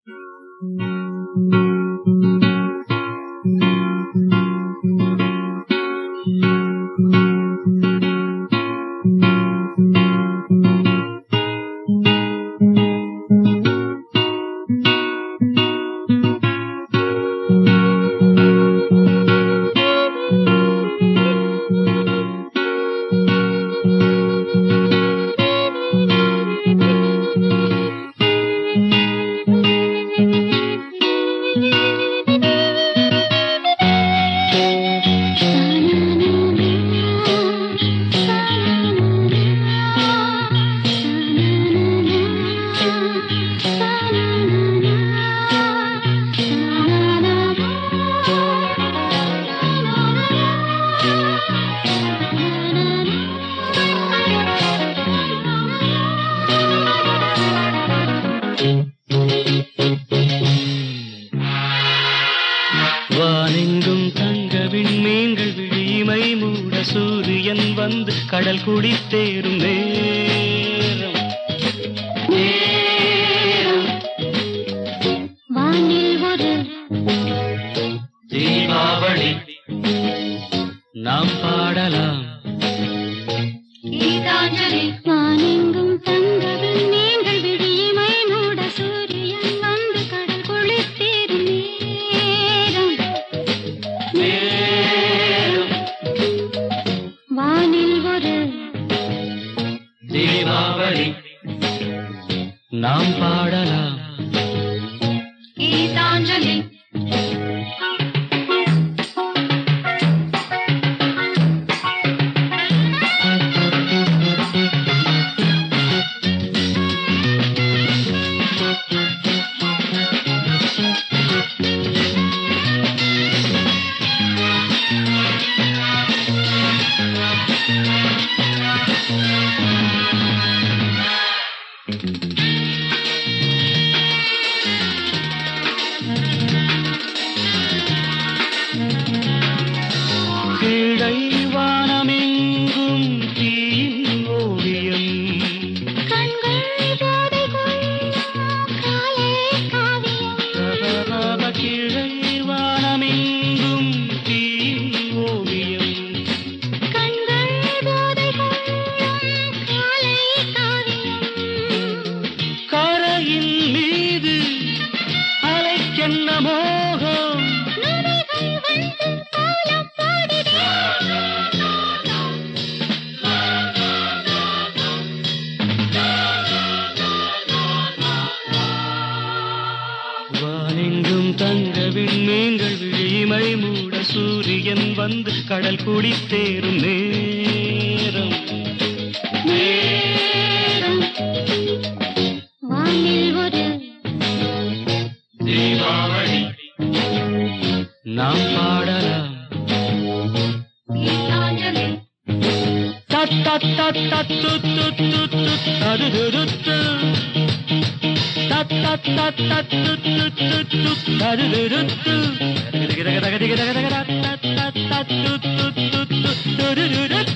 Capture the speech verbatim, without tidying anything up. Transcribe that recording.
வானெங்கும் தங்க விண்மீன்கள் விழிமை மூட சூரியன் வந்து கடல் குடித்தேறும் நேரம் வானில் ஒரு தீபாவளி நாம் பாடலாம் கீதாஞ்சலி. வானெங்கும் தங்க விண்மீன்கள் விழிமை மூட சூரியன் வந்து கடல் குளித்தேறும் நேரம். வானில் ஒரு தீபாவளி நாம் பாடலாம் கீதாஞ்சலி. கீழை வானமெங்கும் தீயின் ஓவியம் கண்கள் போதை கொள்ளும் காலே காவியம். கீழை வானமெங்கும் தீயின் ஓவியம் கண்கள் போதை கொள்ளும் காலே காவியம். கரையின் மீது அலைக்கென்ன மோகம் நுரைகள் வந்து கோலம் போடுதே. வானெங்கும் தங்க விண்மீன்கள் விழிமை மூட சூரியன் வந்து கடல் குடித்தேறும் நேரம் நேரம். வானில் ஒரு தீபாவளி நாம் பாடலாம் கீதாஞ்சலி. தத் தத் தத் தத் துத் துத் துத் துத் தது துது து. தத் தத் தத் தத் துத் துத் துத் துத் தது துது து. தக தக தக தக தக தக தக தத் தத் தத் துத் துத் துத் துத் துது துது து.